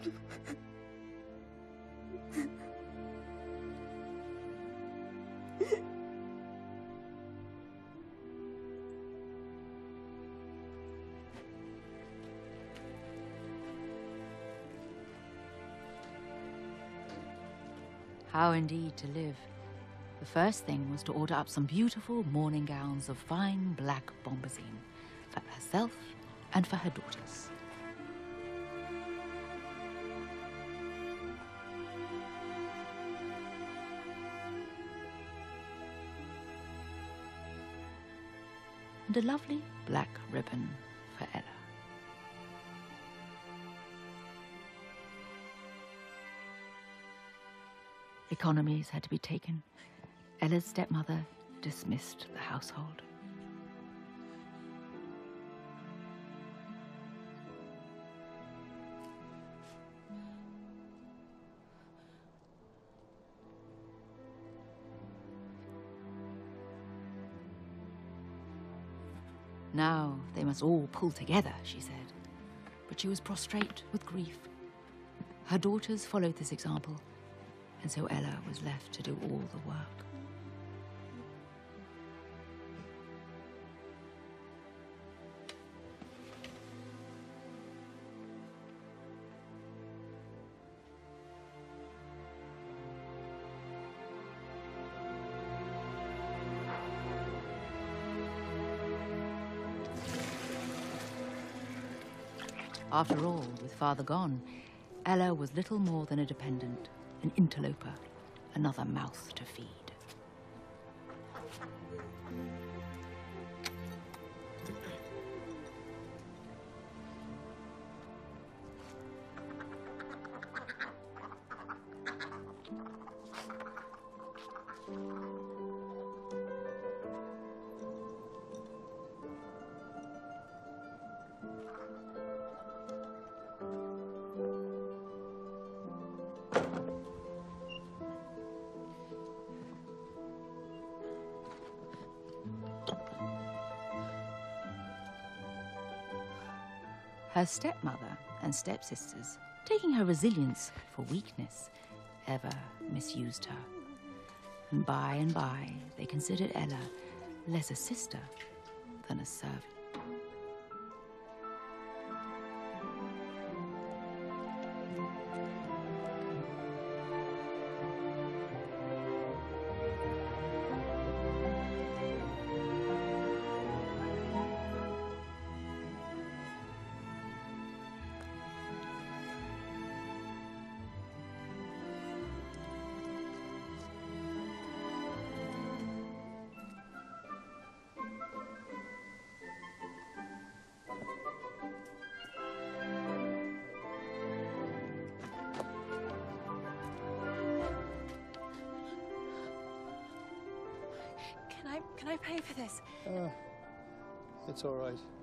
How indeed to live. The first thing was to order up some beautiful morning gowns of fine black bombazine for herself and for her daughters. And a lovely black ribbon for Ella. Economies had to be taken. Ella's stepmother dismissed the household. Now they must all pull together, she said. But she was prostrate with grief. Her daughters followed this example, and so Ella was left to do all the work. After all, with father gone, Ella was little more than a dependent, an interloper, another mouth to feed. Her stepmother and stepsisters, taking her resilience for weakness, ever misused her. And by, they considered Ella less a sister than a servant. Can I pay for this? It's all right.